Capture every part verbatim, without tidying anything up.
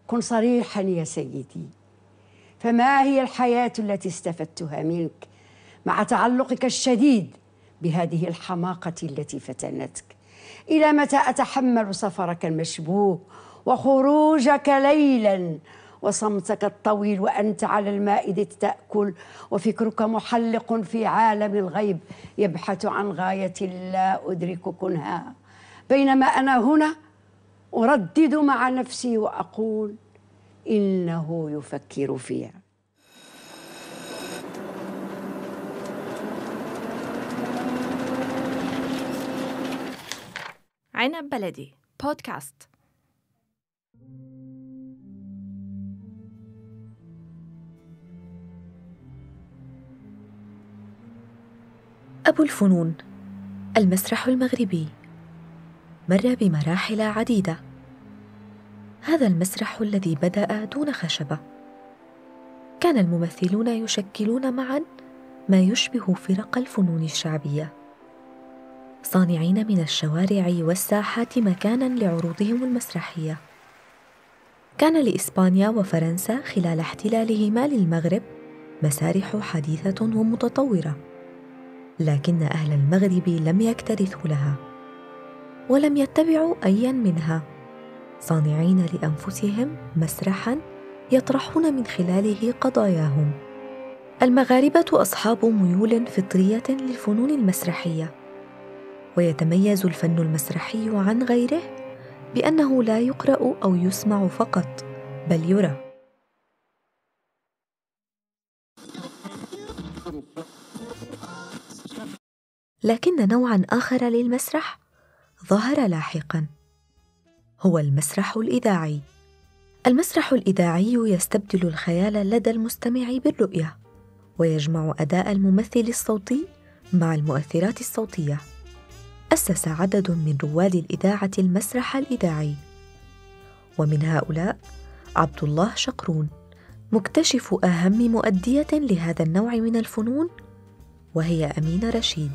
كن صريحا يا سيدي، فما هي الحياة التي استفدتها منك مع تعلقك الشديد بهذه الحماقة التي فتنتك؟ إلى متى أتحمل سفرك المشبوه وخروجك ليلا وصمتك الطويل وأنت على المائدة تأكل وفكرك محلق في عالم الغيب يبحث عن غاية لا أدرك كنها، بينما أنا هنا أردد مع نفسي وأقول إنه يفكر فيها. عنب بلدي بودكاست. أبو الفنون، المسرح المغربي، مر بمراحل عديدة. هذا المسرح الذي بدأ دون خشبة، كان الممثلون يشكلون معا ما يشبه فرق الفنون الشعبية، صانعين من الشوارع والساحات مكانا لعروضهم المسرحية. كان لإسبانيا وفرنسا خلال احتلالهما للمغرب مسارح حديثة ومتطورة، لكن أهل المغرب لم يكترثوا لها ولم يتبعوا أيا منها، صانعين لأنفسهم مسرحا يطرحون من خلاله قضاياهم. المغاربة أصحاب ميول فطرية للفنون المسرحية، ويتميز الفن المسرحي عن غيره بأنه لا يقرأ أو يسمع فقط، بل يرى. لكن نوعاً آخر للمسرح ظهر لاحقاً، هو المسرح الإذاعي. المسرح الإذاعي يستبدل الخيال لدى المستمع بالرؤية، ويجمع أداء الممثل الصوتي مع المؤثرات الصوتية. أسس عدد من رواد الإذاعة المسرح الإذاعي، ومن هؤلاء عبد الله شقرون، مكتشف أهم مؤدية لهذا النوع من الفنون، وهي أمينة رشيد.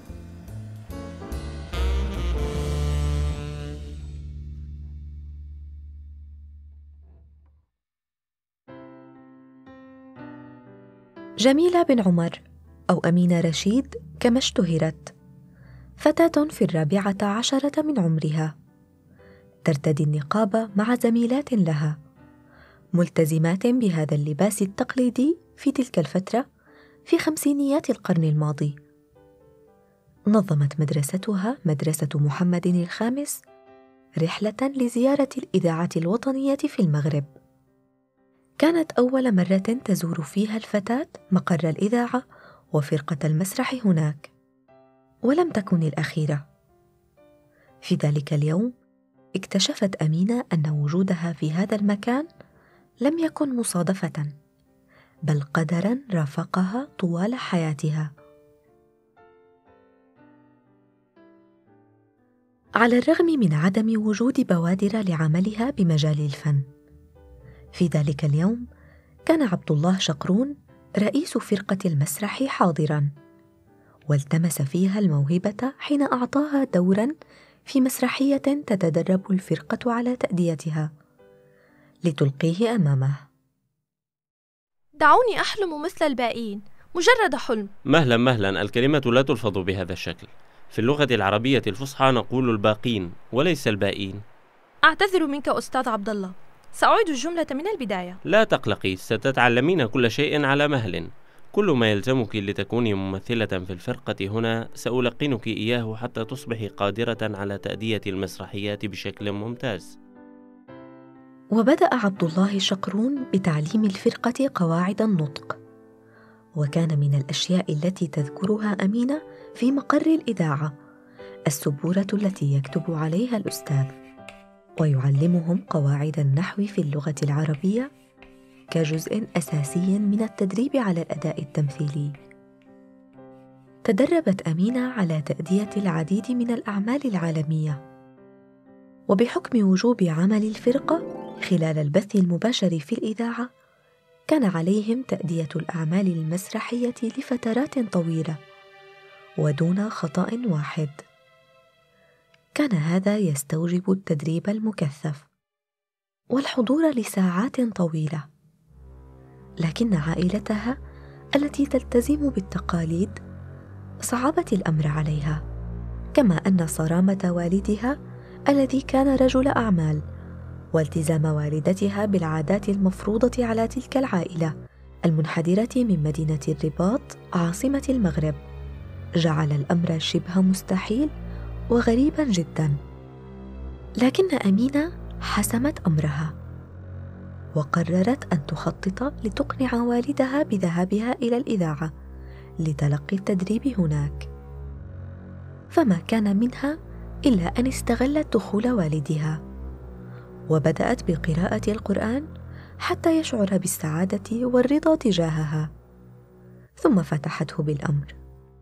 جميلة بن عمر أو أمينة رشيد كما اشتهرت، فتاة في الرابعة عشرة من عمرها، ترتدي النقاب مع زميلات لها، ملتزمات بهذا اللباس التقليدي في تلك الفترة في خمسينيات القرن الماضي. نظمت مدرستها مدرسة محمد الخامس رحلة لزيارة الإذاعة الوطنية في المغرب. كانت أول مرة تزور فيها الفتاة مقر الإذاعة وفرقة المسرح هناك، ولم تكن الأخيرة. في ذلك اليوم اكتشفت أمينة أن وجودها في هذا المكان لم يكن مصادفة، بل قدراً رافقها طوال حياتها. على الرغم من عدم وجود بوادر لعملها بمجال الفن، في ذلك اليوم كان عبد الله شقرون رئيس فرقة المسرح حاضراً، والتمس فيها الموهبة حين أعطاها دوراً في مسرحية تتدرب الفرقة على تأديتها لتلقيه أمامه. دعوني أحلم مثل الباقين، مجرد حلم. مهلا مهلا، الكلمة لا تلفظ بهذا الشكل. في اللغة العربية الفصحى نقول الباقين وليس البائين. أعتذر منك أستاذ عبد الله، سأعيد الجملة من البداية. لا تقلقي، ستتعلمين كل شيء على مهل. كل ما يلزمك لتكوني ممثلة في الفرقة هنا سألقنك إياه حتى تصبحي قادرة على تأدية المسرحيات بشكل ممتاز. وبدأ عبد الله شقرون بتعليم الفرقة قواعد النطق، وكان من الأشياء التي تذكرها أمينة في مقر الإذاعة السبورة التي يكتب عليها الأستاذ، ويعلمهم قواعد النحو في اللغة العربية كجزء أساسي من التدريب على الأداء التمثيلي. تدربت أمينة على تأدية العديد من الأعمال العالمية، وبحكم وجوب عمل الفرقة خلال البث المباشر في الإذاعة كان عليهم تأدية الأعمال المسرحية لفترات طويلة ودون خطأ واحد. كان هذا يستوجب التدريب المكثف، والحضور لساعات طويلة، لكن عائلتها التي تلتزم بالتقاليد صعبت الأمر عليها، كما أن صرامة والدها الذي كان رجل أعمال والتزام والدتها بالعادات المفروضة على تلك العائلة المنحدرة من مدينة الرباط عاصمة المغرب جعل الأمر شبه مستحيل وغريبا جدا. لكن أمينة حسمت أمرها وقررت أن تخطط لتقنع والدها بذهابها إلى الإذاعة لتلقي التدريب هناك، فما كان منها إلا أن استغلت دخول والدها وبدأت بقراءة القرآن حتى يشعر بالسعادة والرضا تجاهها، ثم فتحته بالأمر.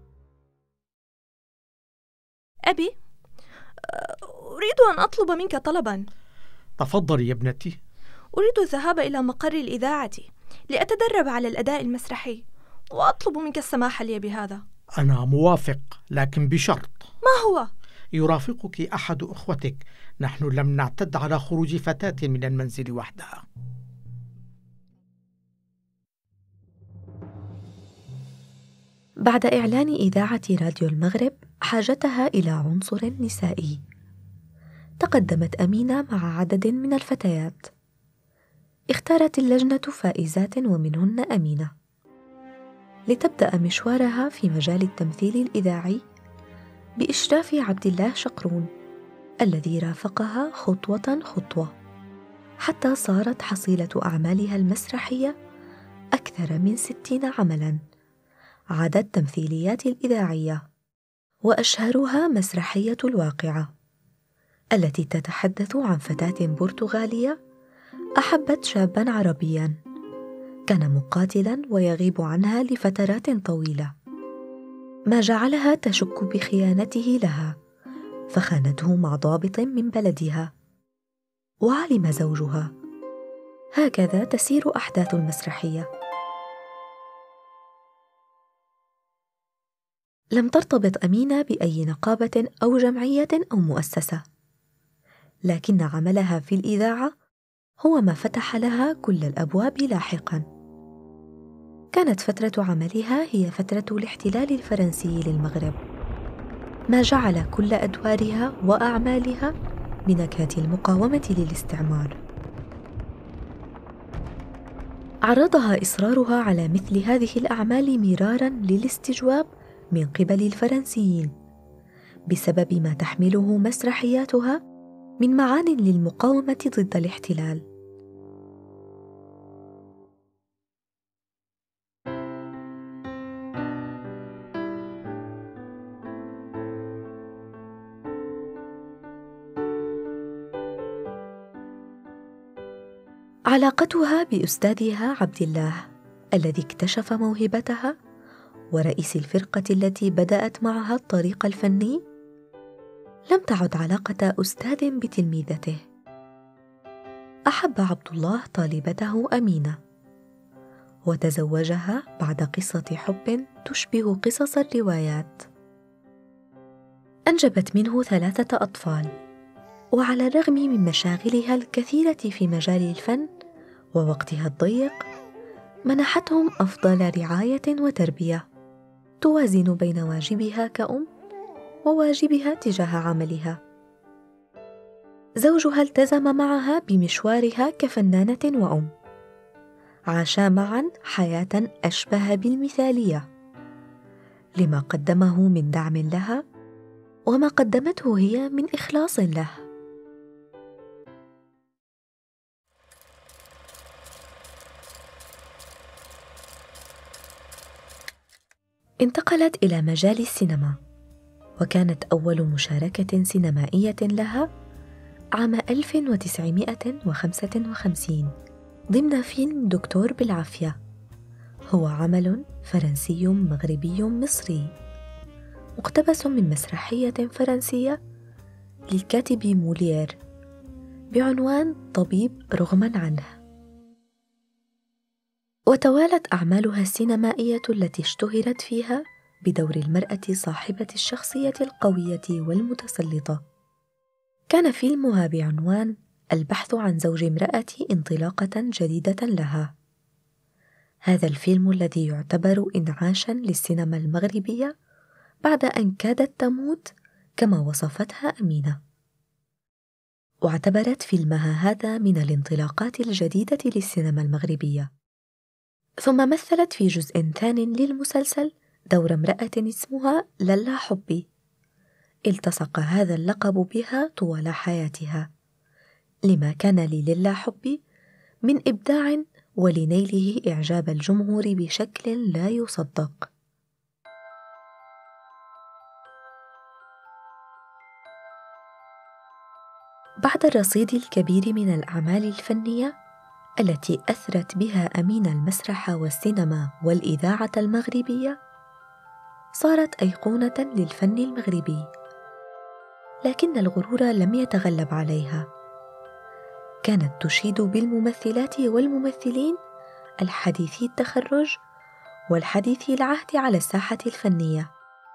أبي، أريد أن أطلب منك طلباً. تفضلي يا ابنتي. أريد الذهاب إلى مقر الإذاعة لأتدرب على الأداء المسرحي، وأطلب منك السماح لي بهذا. أنا موافق، لكن بشرط. ما هو؟ يرافقك أحد أخوتك. نحن لم نعتد على خروج فتاة من المنزل وحدها. بعد إعلان إذاعة راديو المغرب حاجتها إلى عنصر نسائي، تقدمت أمينة مع عدد من الفتيات. اختارت اللجنة فائزات ومنهن أمينة لتبدأ مشوارها في مجال التمثيل الإذاعي بإشراف عبد الله شقرون الذي رافقها خطوة خطوة، حتى صارت حصيلة أعمالها المسرحية أكثر من ستين عملاً عدد تمثيليات الإذاعية، وأشهرها مسرحية الواقعة التي تتحدث عن فتاة برتغالية أحبت شاباً عربياً كان مقاتلاً ويغيب عنها لفترات طويلة، ما جعلها تشك بخيانته لها فخانته مع ضابط من بلدها، وعلم زوجها. هكذا تسير أحداث المسرحية. لم ترتبط أمينة بأي نقابة أو جمعية أو مؤسسة، لكن عملها في الإذاعة هو ما فتح لها كل الأبواب لاحقاً. كانت فترة عملها هي فترة الاحتلال الفرنسي للمغرب، ما جعل كل أدوارها وأعمالها بنكهة المقاومة للاستعمار. عرضها إصرارها على مثل هذه الأعمال مراراً للاستجواب من قبل الفرنسيين بسبب ما تحمله مسرحياتها من معان للمقاومة ضد الاحتلال. علاقتها بأستاذها عبد الله الذي اكتشف موهبتها ورئيس الفرقة التي بدأت معها الطريق الفني لم تعد علاقة أستاذ بتلميذته. أحب عبد الله طالبته أمينة وتزوجها بعد قصة حب تشبه قصص الروايات. أنجبت منه ثلاثة أطفال، وعلى الرغم من مشاغلها الكثيرة في مجال الفن ووقتها الضيق منحتهم أفضل رعاية وتربية توازن بين واجبها كأم وواجبها تجاه عملها. زوجها التزم معها بمشوارها كفنانة وأم، عاشا معا حياة أشبه بالمثالية لما قدمه من دعم لها وما قدمته هي من إخلاص له. انتقلت إلى مجال السينما، وكانت أول مشاركة سينمائية لها عام ألف وتسعمائة وخمسة وخمسين ضمن فيلم دكتور بالعافية، هو عمل فرنسي مغربي مصري مقتبس من مسرحية فرنسية للكاتب موليير بعنوان طبيب رغما عنه. وتوالت أعمالها السينمائية التي اشتهرت فيها بدور المرأة صاحبة الشخصية القوية والمتسلطة. كان فيلمها بعنوان البحث عن زوج امرأتي انطلاقة جديدة لها. هذا الفيلم الذي يعتبر إنعاشا للسينما المغربية بعد أن كادت تموت كما وصفتها أمينة. واعتبرت فيلمها هذا من الانطلاقات الجديدة للسينما المغربية. ثم مثلت في جزء ثان للمسلسل دور امرأة اسمها للا حبي، التصق هذا اللقب بها طوال حياتها، لما كان لللا حبي من إبداع ولنيله إعجاب الجمهور بشكل لا يصدق. بعد الرصيد الكبير من الأعمال الفنية التي أثرت بها أمينة المسرح والسينما والإذاعة المغربية، صارت أيقونة للفن المغربي. لكن الغرور لم يتغلب عليها، كانت تشيد بالممثلات والممثلين الحديثي التخرج والحديثي العهد على الساحة الفنية.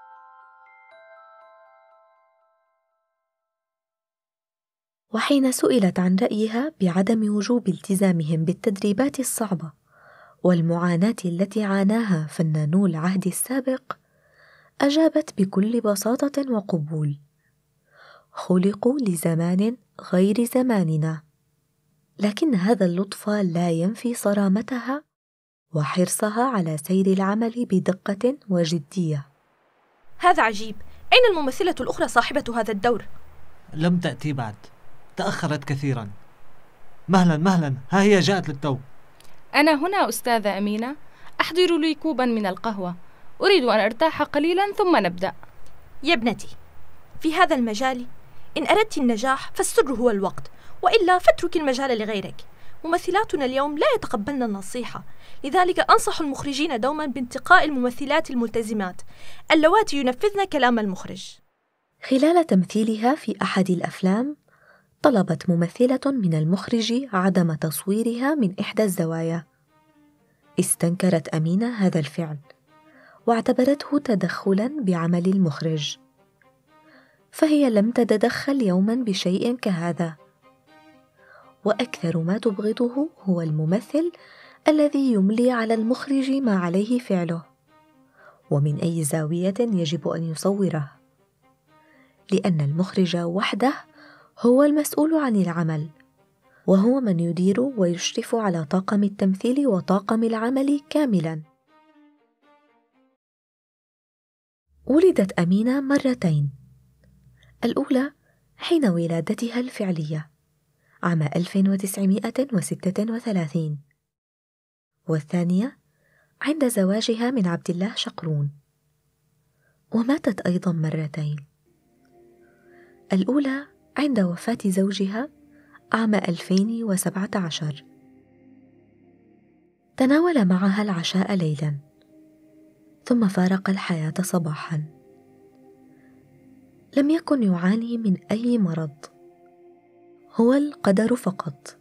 وحين سئلت عن رأيها بعدم وجوب التزامهم بالتدريبات الصعبة والمعاناة التي عاناها فنانو العهد السابق، أجابت بكل بساطة وقبول: خلقوا لزمان غير زماننا. لكن هذا اللطف لا ينفي صرامتها وحرصها على سير العمل بدقة وجدية. هذا عجيب، أين الممثلة الأخرى صاحبة هذا الدور؟ لم تأتي بعد، تأخرت كثيرا. مهلا مهلا، ها هي جاءت للتو. أنا هنا أستاذة أمينة، أحضر لي كوبا من القهوة، أريد أن أرتاح قليلا ثم نبدأ. يا ابنتي، في هذا المجال إن أردت النجاح فالسر هو الوقت، وإلا فاترك المجال لغيرك. ممثلاتنا اليوم لا يتقبلن النصيحة، لذلك أنصح المخرجين دوما بانتقاء الممثلات الملتزمات اللواتي ينفذن كلام المخرج. خلال تمثيلها في أحد الأفلام، طلبت ممثلة من المخرج عدم تصويرها من إحدى الزوايا. استنكرت أمينة هذا الفعل واعتبرته تدخلا بعمل المخرج، فهي لم تتدخل يوما بشيء كهذا. وأكثر ما تبغضه هو الممثل الذي يملي على المخرج ما عليه فعله ومن أي زاوية يجب أن يصوره، لأن المخرج وحده هو المسؤول عن العمل، وهو من يدير ويشرف على طاقم التمثيل وطاقم العمل كاملا. ولدت أمينة مرتين، الأولى حين ولادتها الفعلية عام ألف وتسعمائة وستة وثلاثين، والثانية عند زواجها من عبد الله شقرون. وماتت أيضا مرتين، الأولى عند وفاة زوجها عام ألفين وسبعة عشر. تناول معها العشاء ليلا ثم فارق الحياة صباحا. لم يكن يعاني من أي مرض، هو القدر فقط.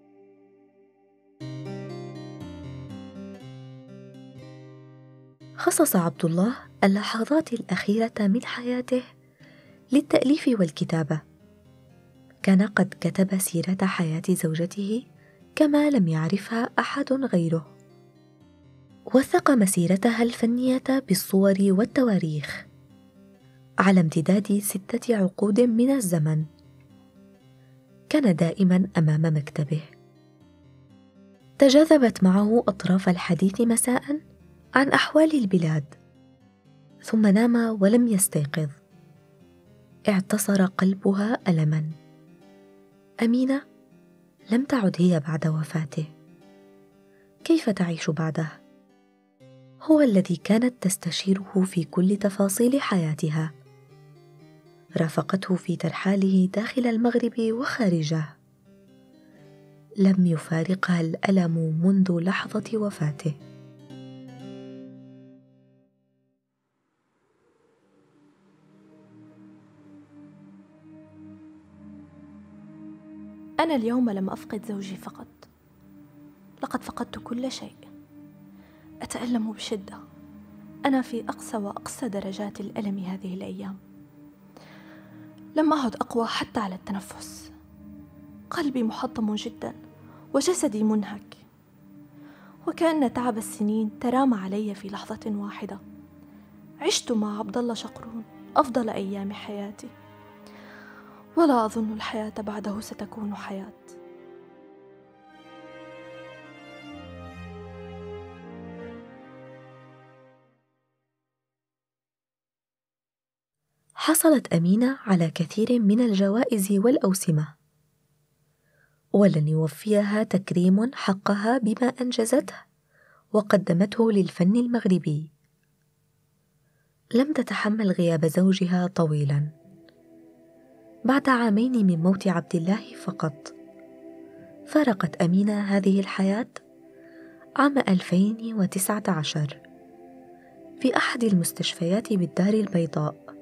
خصص عبد الله اللحظات الأخيرة من حياته للتأليف والكتابة. كان قد كتب سيرة حياة زوجته كما لم يعرفها أحد غيره، وثق مسيرتها الفنية بالصور والتواريخ على امتداد ستة عقود من الزمن. كان دائما أمام مكتبه. تجاذبت معه أطراف الحديث مساء عن أحوال البلاد، ثم نام ولم يستيقظ. اعتصر قلبها ألما. أمينة لم تعد هي بعد وفاته، كيف تعيش بعده؟ هو الذي كانت تستشيره في كل تفاصيل حياتها. رافقته في ترحاله داخل المغرب وخارجه. لم يفارقها الألم منذ لحظة وفاته. أنا اليوم لم أفقد زوجي فقط، لقد فقدت كل شيء. أتألم بشدة، أنا في أقصى وأقصى درجات الألم هذه الأيام. لم أعد أقوى حتى على التنفس. قلبي محطم جدا وجسدي منهك، وكأن تعب السنين ترامى علي في لحظة واحدة. عشت مع عبد الله شقرون أفضل أيام حياتي، ولا أظن الحياة بعده ستكون حياة. حصلت أمينة على كثير من الجوائز والأوسمة، ولن يوفيها تكريم حقها بما أنجزته وقدمته للفن المغربي. لم تتحمل غياب زوجها طويلا. بعد عامين من موت عبد الله فقط فارقت أمينة هذه الحياة عام ألفين وتسعة عشر في أحد المستشفيات بالدار البيضاء.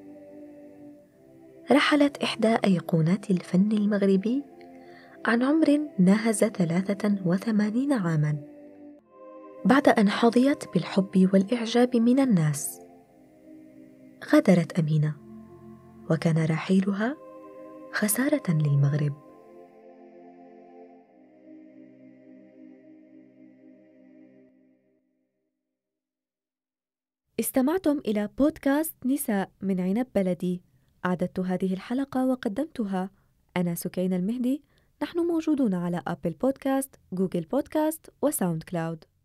رحلت إحدى أيقونات الفن المغربي عن عمر ناهز ثلاثة وثمانين عاما، بعد أن حظيت بالحب والإعجاب من الناس. غادرت أمينة، وكان رحيلها خسارة للمغرب. استمعتم إلى بودكاست نساء من عنب بلدي. أعددت هذه الحلقة وقدمتها أنا سكينة المهدي. نحن موجودون على أبل بودكاست، جوجل بودكاست وساوند كلاود.